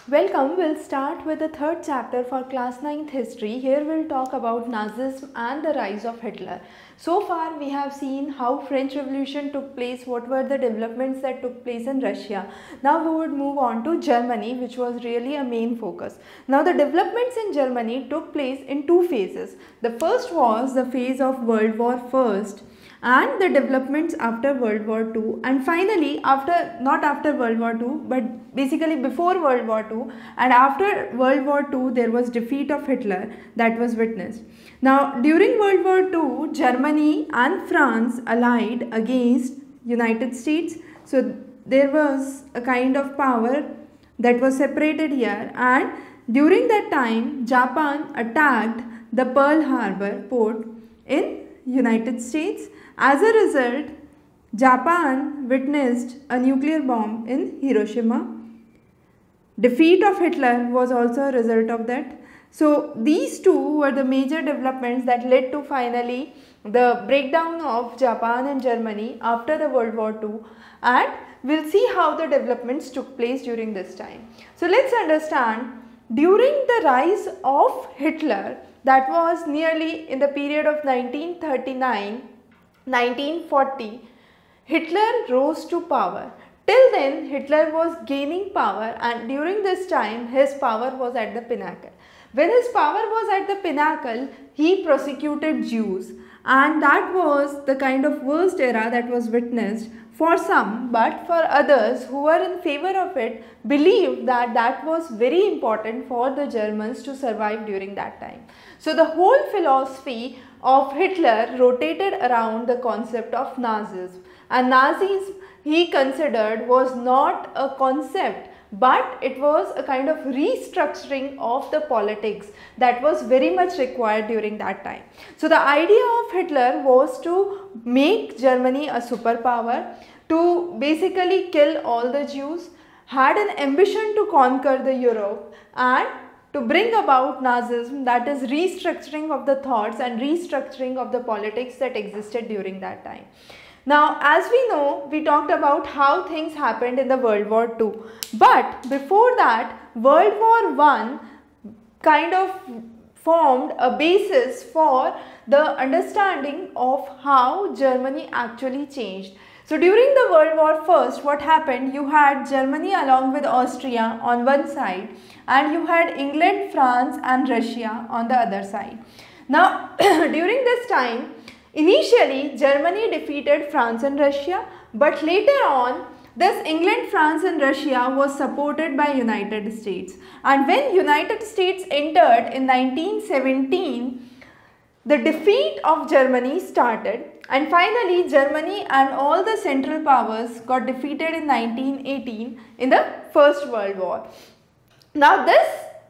Welcome, we'll start with the third chapter for class 9th history. Here we'll talk about Nazism and the rise of Hitler. So far we have seen how French Revolution took place, what were the developments that took place in Russia. Now we would move on to Germany, which was really a main focus. Now the developments in Germany took place in two phases. The first was the phase of World War I and the developments after World War II, and finally not after World War II but basically before World War II and after World War II there was defeat of Hitler that was witnessed. Now during World War II, Germany and France allied against United States, so there was a kind of power that was separated here, and during that time Japan attacked the Pearl Harbor port in United States. As a result, Japan witnessed a nuclear bomb in Hiroshima. Defeat of Hitler was also a result of that. So these two were the major developments that led to finally the breakdown of Japan and Germany after the World War II, and we'll see how the developments took place during this time. So let's understand, during the rise of Hitler, that was nearly in the period of 1939-1940, Hitler rose to power. Till then, Hitler was gaining power, and during this time, his power was at the pinnacle. When his power was at the pinnacle, he persecuted Jews, and that was the kind of worst era that was witnessed for some, but for others who were in favor of it believed that that was very important for the Germans to survive during that time. So the whole philosophy of Hitler rotated around the concept of Nazism, and Nazism he considered was not a concept but it was a kind of restructuring of the politics that was very much required during that time. So the idea of Hitler was to make Germany a superpower, to basically kill all the Jews, had an ambition to conquer the Europe, and to bring about Nazism, that is restructuring of the thoughts and restructuring of the politics that existed during that time. Now, as we know, we talked about how things happened in the World War II, but before that, World War I kind of formed a basis for the understanding of how Germany actually changed. So during the World War I, what happened? You had Germany along with Austria on one side, and you had England, France and Russia on the other side. Now during this time, initially Germany defeated France and Russia, but later on this England, France and Russia was supported by United States, and when United States entered in 1917, the defeat of Germany started, and finally Germany and all the Central Powers got defeated in 1918 in the First World War. Now this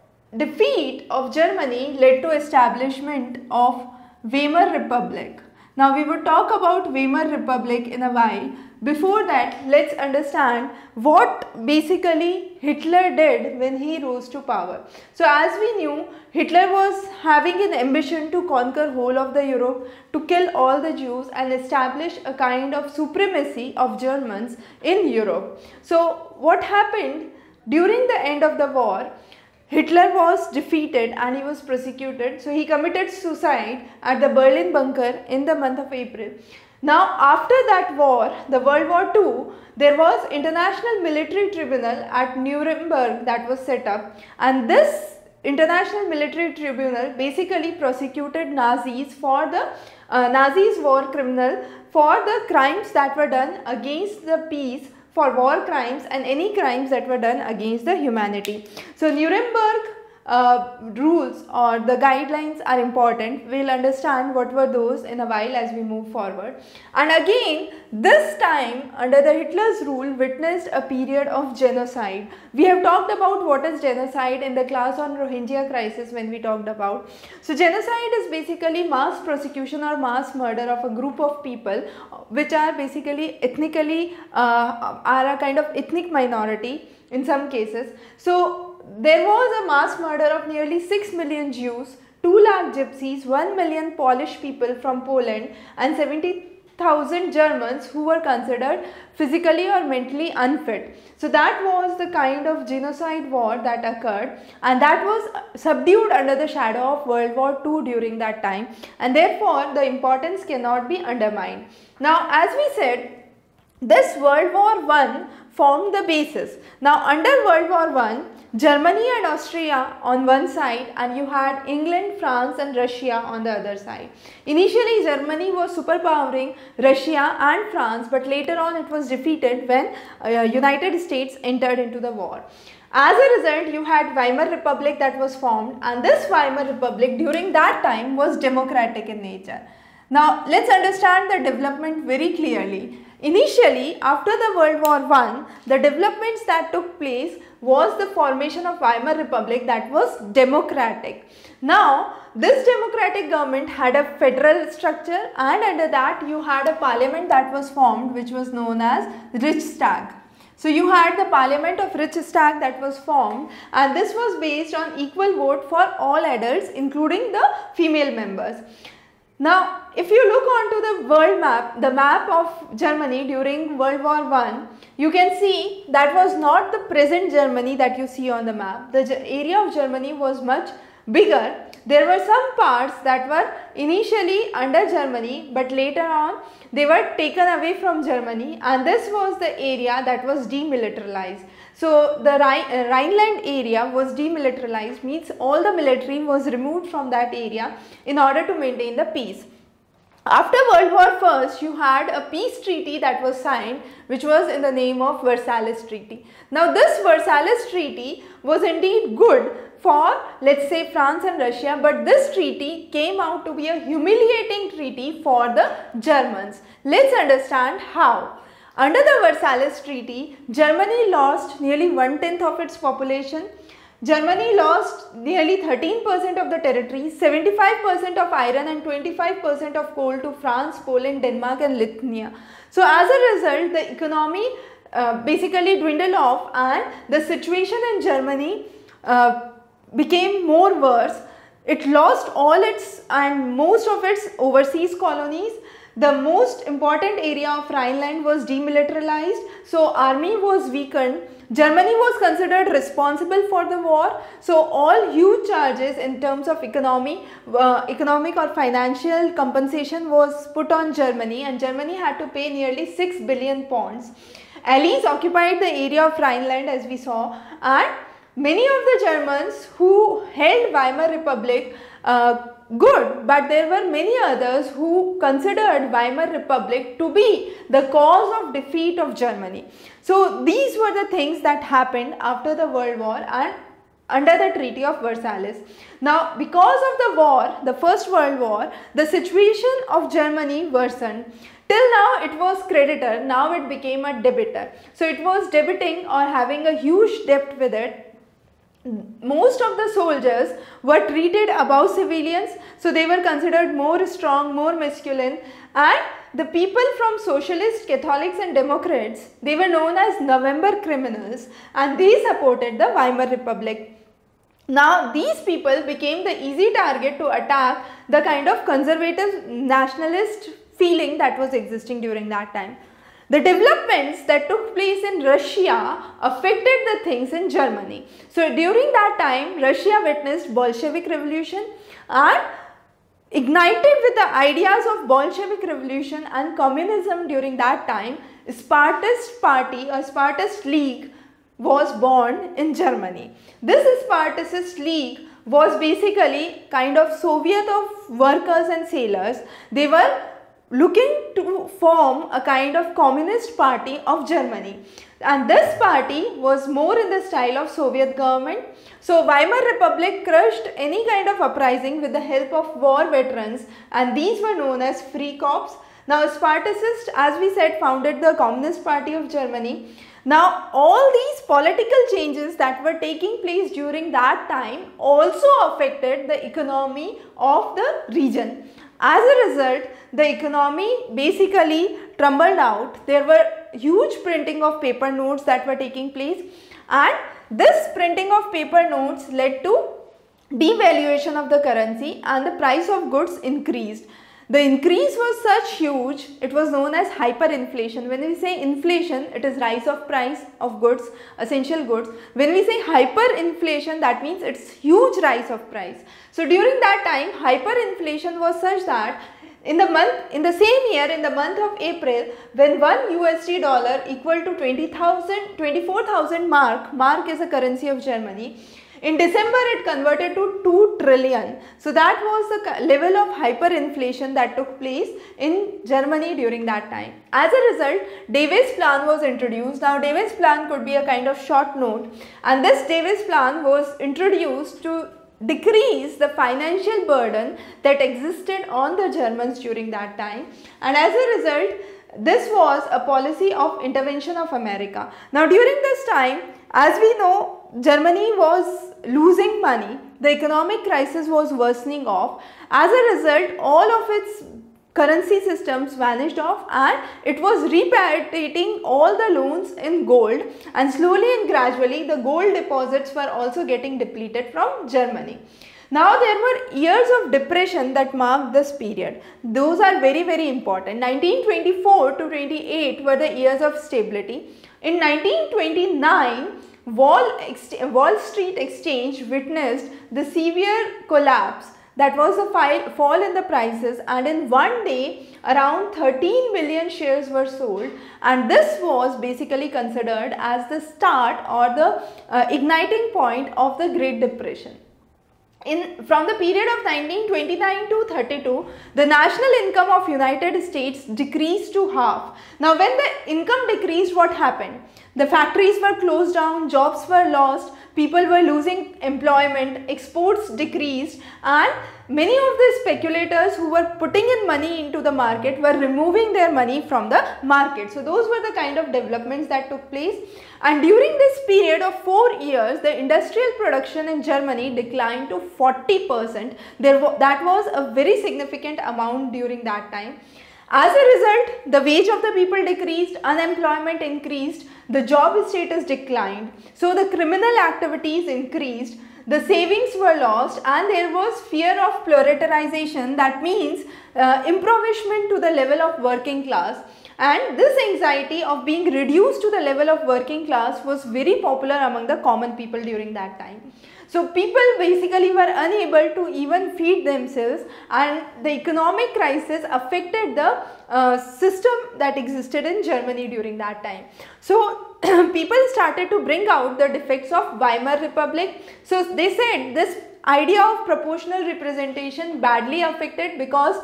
defeat of Germany led to establishment of Weimar Republic. Now we will talk about Weimar Republic in a while. Before that, let's understand what basically Hitler did when he rose to power. So as we knew, Hitler was having an ambition to conquer whole of the Europe, to kill all the Jews and establish a kind of supremacy of Germans in Europe. So what happened during the end of the war? Hitler was defeated and he was prosecuted, so he committed suicide at the Berlin bunker in the month of April. Now after that war, the World War II, there was International Military Tribunal at Nuremberg that was set up, and this International Military Tribunal basically prosecuted Nazis for the Nazis war criminal for the crimes that were done against the peace, for war crimes and any crimes that were done against the humanity. So Nuremberg rules or the guidelines are important. We'll understand what were those in a while as we move forward. And again, this time under the Hitler's rule witnessed a period of genocide. We have talked about what is genocide in the class on Rohingya crisis when we talked about. So genocide is basically mass prosecution or mass murder of a group of people which are basically ethnically are a kind of ethnic minority in some cases. So there was a mass murder of nearly 6 million Jews, 2 lakh gypsies, 1 million Polish people from Poland and 70 8,000 Germans who were considered physically or mentally unfit. So that was the kind of genocide war that occurred, and that was subdued under the shadow of World War II during that time, and therefore the importance cannot be undermined. Now, as we said, this World War I formed the basis. Now, under World War I, Germany and Austria on one side, and you had England, France and Russia on the other side. Initially, Germany was superpowering Russia and France, but later on it was defeated when United States entered into the war. As a result, you had Weimar Republic that was formed, and this Weimar Republic during that time was democratic in nature. Now, let's understand the development very clearly. Initially, after the World War I, the developments that took place was the formation of Weimar Republic that was democratic. Now, this democratic government had a federal structure, and under that you had a parliament that was formed, which was known as Reichstag. So, you had the parliament of Reichstag that was formed, and this was based on equal vote for all adults, including the female members. Now, if you look onto the world map, the map of Germany during World War I, you can see that was not the present Germany that you see on the map. The area of Germany was much bigger. There were some parts that were initially under Germany, but later on they were taken away from Germany, and this was the area that was demilitarized. So, the Rhineland area was demilitarized, means all the military was removed from that area in order to maintain the peace. After World War I, you had a peace treaty that was signed, which was in the name of Versailles Treaty. Now, this Versailles Treaty was indeed good for, let's say, France and Russia, but this treaty came out to be a humiliating treaty for the Germans. Let's understand how. Under the Versailles Treaty, Germany lost nearly 1/10 of its population. Germany lost nearly 13% of the territory, 75% of iron and 25% of coal to France, Poland, Denmark and Lithuania. So, as a result, the economy basically dwindled off, and the situation in Germany became more worse. It lost all its and most of its overseas colonies. The most important area of Rhineland was demilitarized, so army was weakened. Germany was considered responsible for the war, so all huge charges in terms of economic or financial compensation was put on Germany, and Germany had to pay nearly 6 billion pounds. Allies occupied the area of Rhineland, as we saw, and many of the Germans who held Weimar Republic good, but there were many others who considered Weimar Republic to be the cause of defeat of Germany. So, these were the things that happened after the World War and under the Treaty of Versailles. Now, because of the war, the First World War, the situation of Germany worsened. Till now it was creditor, now it became a debitor. So, it was debiting or having a huge debt with it. Most of the soldiers were treated above civilians, so they were considered more strong, more masculine, and the people from socialists, Catholics and Democrats, they were known as Nuremberg criminals, and they supported the Weimar Republic. Now, these people became the easy target to attack the kind of conservative nationalist feeling that was existing during that time. The developments that took place in Russia affected the things in Germany. So, during that time, Russia witnessed Bolshevik revolution, and ignited with the ideas of Bolshevik revolution and communism during that time, Spartist party or Spartist League was born in Germany. This Spartacist League was basically kind of Soviet of workers and sailors. They were looking to form a kind of communist party of Germany, and this party was more in the style of Soviet government. So, Weimar Republic crushed any kind of uprising with the help of war veterans, and these were known as Free Corps. Now, Spartacists, as we said, founded the Communist Party of Germany. Now, all these political changes that were taking place during that time also affected the economy of the region. As a result, the economy basically tumbled out. There were huge printing of paper notes that were taking place, and this printing of paper notes led to devaluation of the currency, and the price of goods increased. The increase was such huge, it was known as hyperinflation. When we say inflation, it is rise of price of goods, essential goods. When we say hyperinflation, that means it's huge rise of price. So during that time, hyperinflation was such that in the same year, in the month of April, when one USD dollar equal to 24,000 mark is a currency of Germany, in December it converted to 2 trillion. So that was the level of hyperinflation that took place in Germany during that time. As a result, Davis plan was introduced. Now Davis plan could be a kind of short note, and this Davis plan was introduced to decrease the financial burden that existed on the Germans during that time, and as a result, this was a policy of intervention of America. Now during this time, as we know, Germany was losing money, the economic crisis was worsening off. As a result, all of its currency systems vanished off, and it was repatriating all the loans in gold, and slowly and gradually the gold deposits were also getting depleted from Germany. Now there were years of depression that marked this period. Those are very, very important. 1924 to 28 were the years of stability. In 1929, Wall Street Exchange witnessed the severe collapse, that was the fall in the prices, and in one day around 13 million shares were sold, and this was basically considered as the start or the igniting point of the Great Depression. From the period of 1929 to 32, the national income of United States decreased to half. Now when the income decreased, what happened? The factories were closed down, jobs were lost, people were losing employment, exports decreased, and many of the speculators who were putting in money into the market were removing their money from the market. So those were the kind of developments that took place, and during this period of 4 years, the industrial production in Germany declined to 40%. That was a very significant amount during that time. As a result, the wage of the people decreased, unemployment increased, the job status declined, so the criminal activities increased, the savings were lost, and there was fear of proletarialization, that means impoverishment to the level of working class. And this anxiety of being reduced to the level of working class was very popular among the common people during that time. So people basically were unable to even feed themselves, and the economic crisis affected the system that existed in Germany during that time. So people started to bring out the defects of Weimar Republic. So they said this idea of proportional representation badly affected, because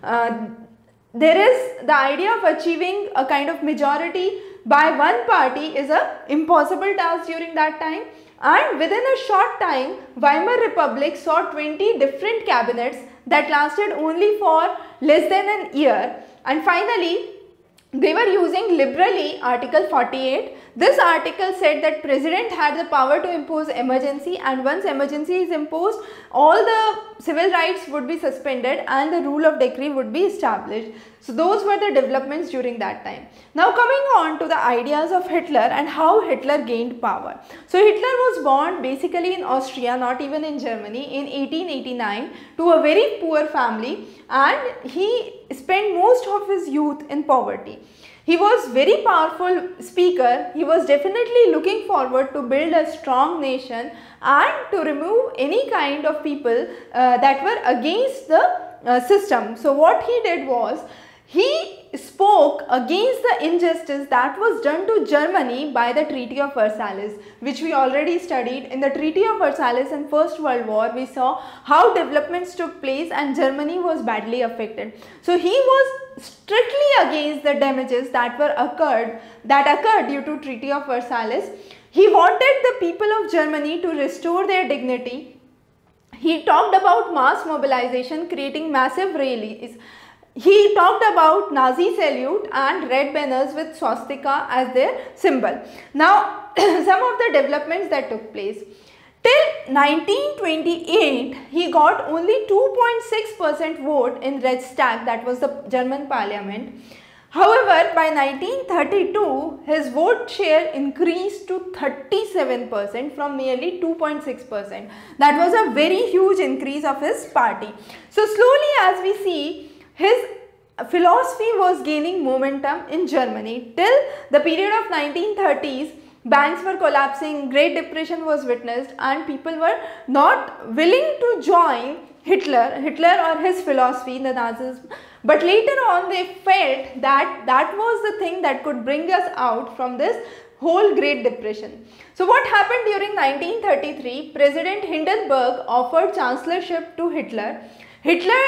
there is the idea of achieving a kind of majority by one party is a impossible task during that time. And within a short time, Weimar Republic saw 20 different cabinets that lasted only for less than an year, and finally they were using liberally Article 48. This article said that President had the power to impose emergency, and once emergency is imposed, all the civil rights would be suspended and the rule of decree would be established. So those were the developments during that time. Now coming on to the ideas of Hitler and how Hitler gained power. So Hitler was born basically in Austria, not even in Germany, in 1889 to a very poor family, and he spent most of his youth in poverty. He was very powerful speaker. He was definitely looking forward to build a strong nation and to remove any kind of people that were against the system. So what he did was, he spoke against the injustice that was done to Germany by the Treaty of Versailles, which we already studied. In the Treaty of Versailles in First World War, we saw how developments took place and Germany was badly affected. So he was strictly against the damages that occurred due to Treaty of Versailles. He wanted the people of Germany to restore their dignity. He talked about mass mobilization, creating massive rallies. He talked about Nazi salute and red banners with swastika as their symbol. Now, some of the developments that took place. Till 1928, he got only 2.6% vote in Reichstag, that was the German parliament. However, by 1932, his vote share increased to 37% from nearly 2.6%. That was a very huge increase of his party. So slowly, as we see, his philosophy was gaining momentum in Germany. Till the period of 1930s, banks were collapsing, Great Depression was witnessed, and people were not willing to join Hitler or his philosophy, the Nazism. But later on they felt that that was the thing that could bring us out from this whole Great Depression. So what happened during 1933? President Hindenburg offered chancellorship to Hitler. Hitler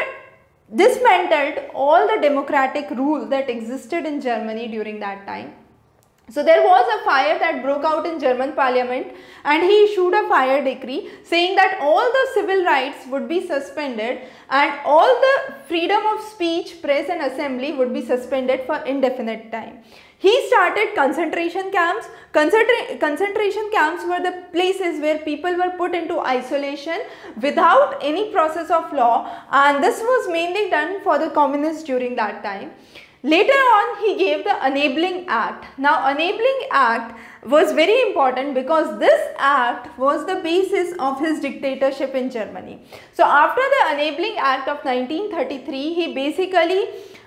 dismantled all the democratic rule that existed in Germany during that time. So there was a fire that broke out in German parliament, and he issued a fire decree saying that all the civil rights would be suspended and all the freedom of speech, press and assembly would be suspended for indefinite time. He started concentration camps. Concentration camps were the places where people were put into isolation without any process of law, and this was mainly done for the communists during that time. Later on, he gave the Enabling Act. Now, Enabling Act was very important because this act was the basis of his dictatorship in Germany. So, after the Enabling Act of 1933, he basically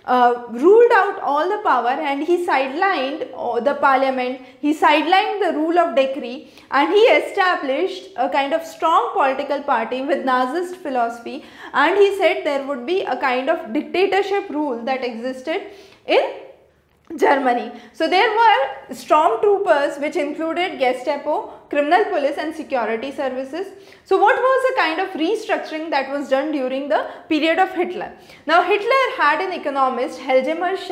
ruled out all the power, and he sidelined the parliament, he sidelined the rule of decree, and he established a kind of strong political party with Nazist philosophy, and he said there would be a kind of dictatorship rule that existed in Germany. So there were stormtroopers which included Gestapo, criminal police and security services. So what was the kind of restructuring that was done during the period of Hitler? Now Hitler had an economist, Helmuth,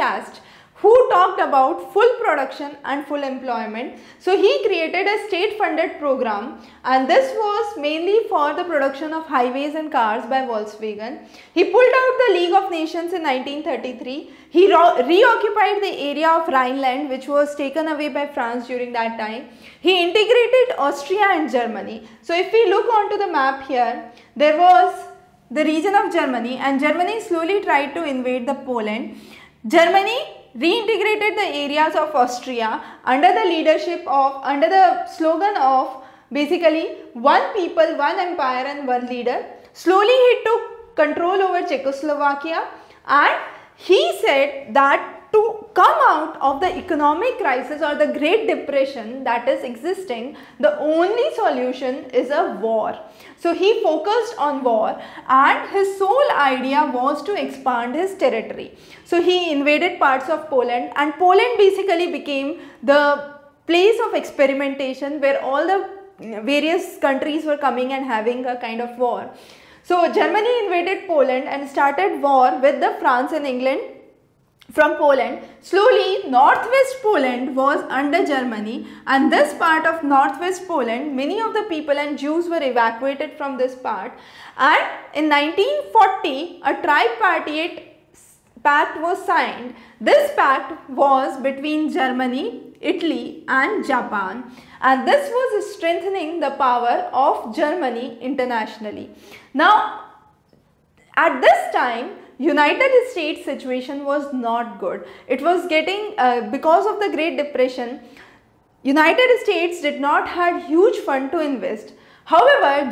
who talked about full production and full employment. So he created a state funded program, and this was mainly for the production of highways and cars by Volkswagen. He pulled out the League of Nations in 1933. He reoccupied the area of Rhineland, which was taken away by France during that time. He integrated Austria and Germany. So if we look onto the map here, there was the region of Germany, and Germany slowly tried to invade the Poland. Germany reintegrated the areas of Austria under the leadership of, under the slogan of basically one people, one empire and one leader. Slowly he took control over Czechoslovakia, and he said that to come out of the economic crisis or the Great Depression that is existing, the only solution is a war. So he focused on war, and his sole idea was to expand his territory. So he invaded parts of Poland, and Poland basically became the place of experimentation where all the various countries were coming and having a kind of war. So Germany invaded Poland and started war with the France and England. From Poland, slowly northwest Poland was under Germany, and this part of northwest Poland, many of the people and Jews were evacuated from this part, and in 1940 a tripartite pact was signed. This pact was between Germany, Italy and Japan, and this was strengthening the power of Germany internationally. Now at this time, United States situation was not good. It was getting, because of the Great Depression, United States did not have huge fund to invest. However,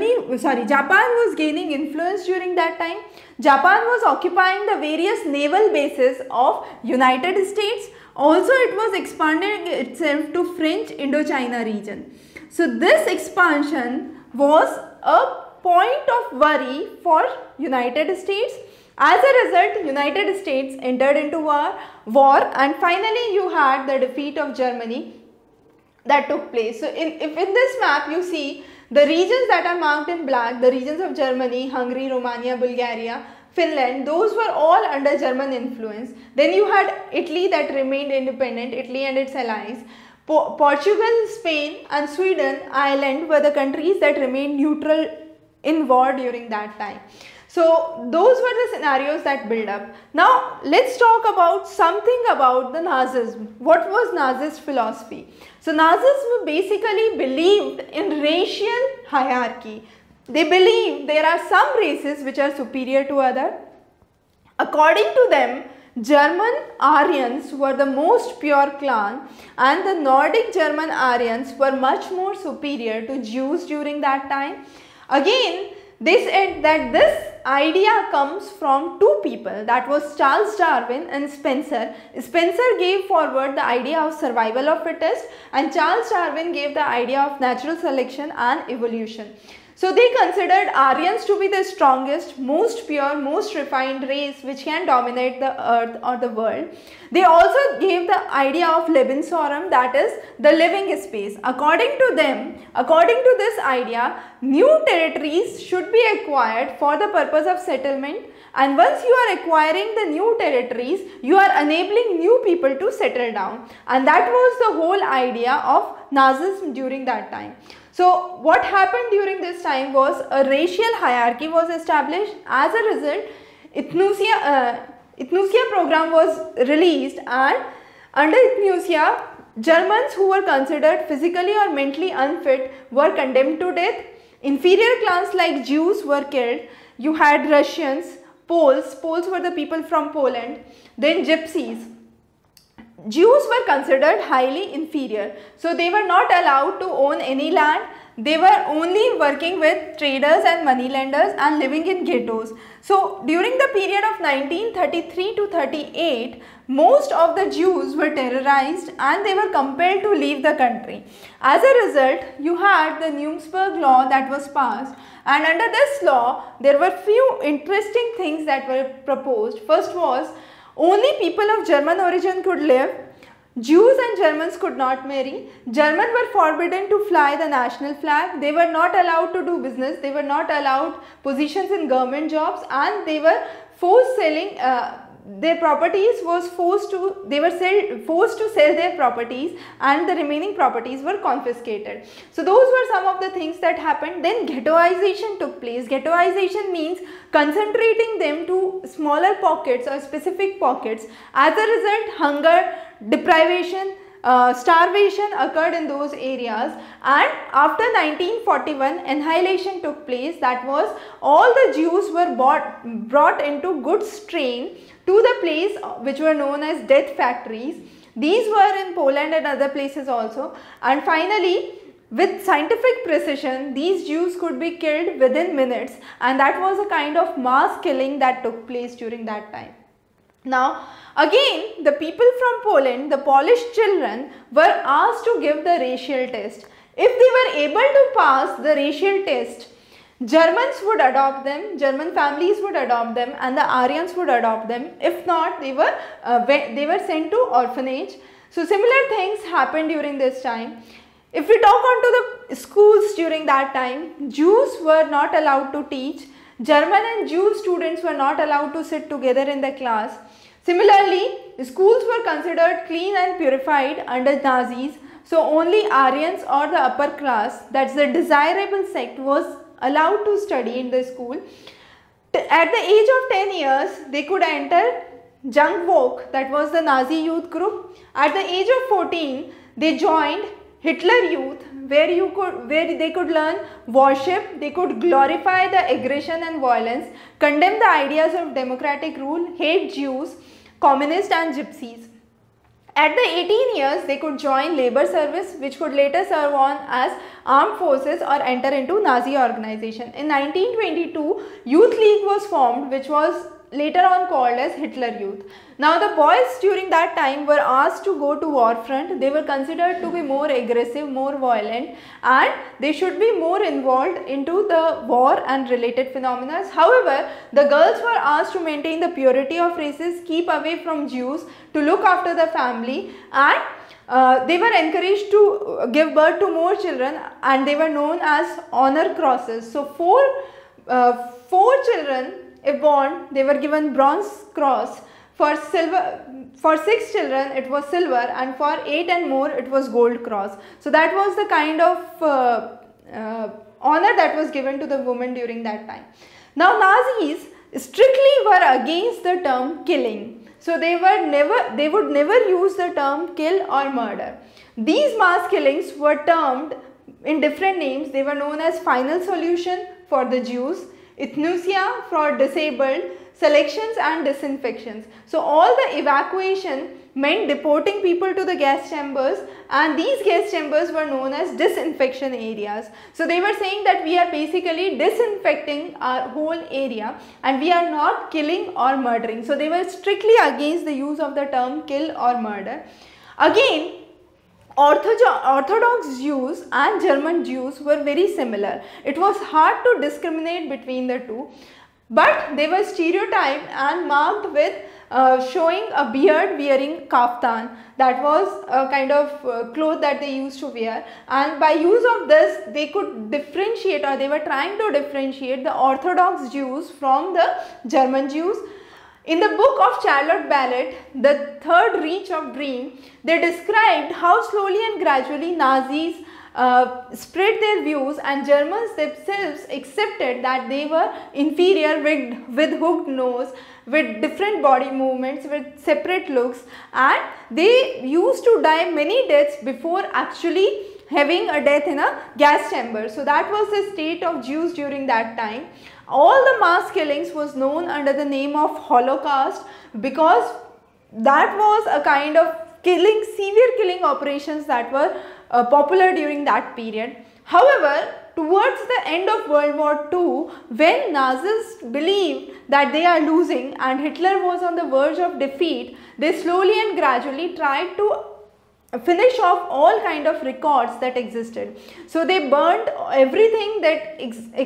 Japan was gaining influence during that time. Japan was occupying the various naval bases of United States. Also, it was expanding itself to French Indochina region. So this expansion was a point of worry for United States. As a result, United States entered into war, and finally you had the defeat of Germany that took place. So in this map you see the regions that are marked in black, the regions of Germany, Hungary, Romania, Bulgaria, Finland, those were all under German influence. Then you had Italy that remained independent, Italy and its allies. Portugal, Spain and Sweden, Ireland were the countries that remained neutral in war during that time. So those were the scenarios that build up. Now let's talk about something about the Nazism. What was Nazist philosophy? So Nazism basically believed in racial hierarchy. They believed there are some races which are superior to others. According to them, German Aryans were the most pure clan, and the Nordic German Aryans were much more superior to Jews during that time. Again, they said that this idea comes from two people, that was Charles Darwin and Spencer. Spencer gave forward the idea of survival of fittest and Charles Darwin gave the idea of natural selection and evolution. So they considered Aryans to be the strongest, most pure, most refined race which can dominate the earth or the world. They also gave the idea of Lebensraum, that is the living space. According to them, according to this idea, new territories should be acquired for the purpose of settlement, and once you are acquiring the new territories, you are enabling new people to settle down, and that was the whole idea of Nazism during that time. So what happened during this time was a racial hierarchy was established. As a result, Euthanasia program was released, and under Euthanasia, Germans who were considered physically or mentally unfit were condemned to death. Inferior clans like Jews were killed. You had Russians, Poles were the people from Poland, then Gypsies. Jews were considered highly inferior, so they were not allowed to own any land. They were only working with traders and moneylenders and living in ghettos. So during the period of 1933 to 38, most of the Jews were terrorized and they were compelled to leave the country. As a result, you had the Nuremberg law that was passed, and under this law, there were few interesting things that were proposed. First was, only people of German origin could live. Jews and Germans could not marry. Germans were forbidden to fly the national flag. They were not allowed to do business. They were not allowed positions in government jobs, and they were forced selling their properties was forced to sell their properties, and the remaining properties were confiscated. So those were some of the things that happened. Then ghettoization took place. Ghettoization means concentrating them to smaller pockets or specific pockets. As a result, hunger, deprivation, starvation occurred in those areas, and after 1941 annihilation took place. That was, all the Jews were brought into goods train to the place which were known as death factories. These were in Poland and other places also, and finally with scientific precision these Jews could be killed within minutes, and that was a kind of mass killing that took place during that time. Now again, the people from Poland, the Polish children, were asked to give the racial test. If they were able to pass the racial test, Germans would adopt them, German families would adopt them, and the Aryans would adopt them. If not, they were sent to orphanage. So similar things happened during this time. If we talk on to the schools during that time, Jews were not allowed to teach. German and Jew students were not allowed to sit together in the class. Similarly, schools were considered clean and purified under Nazis. So only Aryans or the upper class, that's the desirable sect, was allowed to study in the school. At the age of 10 years, they could enter Jung Volk, that was the Nazi youth group. At the age of 14, they joined Hitler Youth, where they could learn worship, they could glorify the aggression and violence, condemn the ideas of democratic rule, hate Jews, communists and gypsies. At the 18 years, they could join labor service, which could later serve on as armed forces or enter into Nazi organization. In 1922, Youth League was formed, which was later on called as Hitler Youth. Now the boys during that time were asked to go to war front. They were considered to be more aggressive, more violent, and they should be more involved into the war and related phenomena. However, the girls were asked to maintain the purity of races, keep away from Jews, to look after the family, and they were encouraged to give birth to more children, and they were known as honor crosses. So four children, if born, they were given bronze cross. For 6 children it was silver, and for 8 and more it was gold cross. So that was the kind of honor that was given to the women during that time. Now Nazis strictly were against the term killing. So they would never use the term kill or murder. These mass killings were termed in different names. They were known as final solution for the Jews, euthanasia for disabled, selections and disinfections. So all the evacuation meant deporting people to the gas chambers, and these gas chambers were known as disinfection areas. So they were saying that we are basically disinfecting our whole area and we are not killing or murdering. So they were strictly against the use of the term kill or murder. Again, Orthodox Jews and German Jews were very similar. It was hard to discriminate between the two, but they were stereotyped and marked with showing a beard, wearing kaftan. That was a kind of cloth that they used to wear, and by use of this they could differentiate, or they were trying to differentiate the Orthodox Jews from the German Jews. In the book of Charlotte Ballot, The Third Reach of Dream, they described how slowly and gradually Nazis spread their views, and Germans themselves accepted that they were inferior, with hooked nose, with different body movements, with separate looks, and they used to die many deaths before actually having a death in a gas chamber. So that was the state of Jews during that time. All the mass killings was known under the name of Holocaust, because that was a kind of killing, severe killing operations that were popular during that period. However, towards the end of World War II, when Nazis believed that they are losing and Hitler was on the verge of defeat, they slowly and gradually tried to finish off all kind of records that existed. So they burned everything that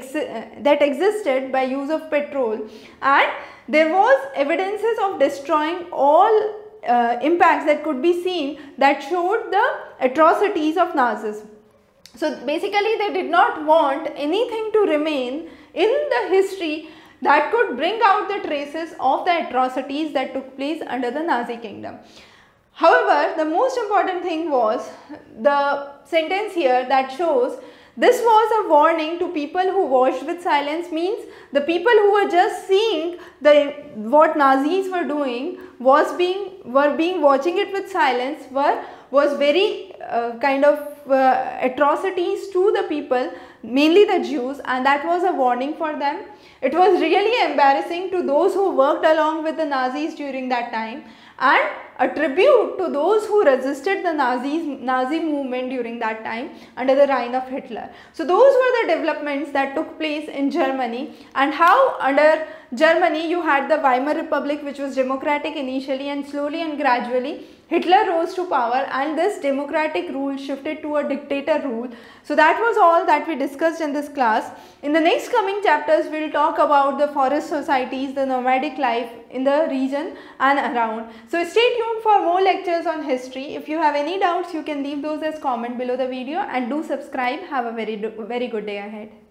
existed by use of petrol, and there was evidences of destroying all impacts that could be seen that showed the atrocities of Nazis. So basically they did not want anything to remain in the history that could bring out the traces of the atrocities that took place under the Nazi kingdom. However, the most important thing was the sentence here that shows this was a warning to people who watched with silence. Means the people who were just seeing what Nazis were doing were being watching it with silence, was very kind of atrocities to the people, mainly the Jews, and that was a warning for them. It was really embarrassing to those who worked along with the Nazis during that time, and a tribute to those who resisted the Nazi movement during that time under the reign of Hitler. So those were the developments that took place in Germany, and how under Germany you had the Weimar Republic, which was democratic initially, and slowly and gradually Hitler rose to power and this democratic rule shifted to a dictator rule. So that was all that we discussed in this class. In the next coming chapters, we will talk about the forest societies, the nomadic life in the region and around. So stay tuned for more lectures on history. If you have any doubts, you can leave those as comment below the video, and do subscribe. Have a very good day ahead.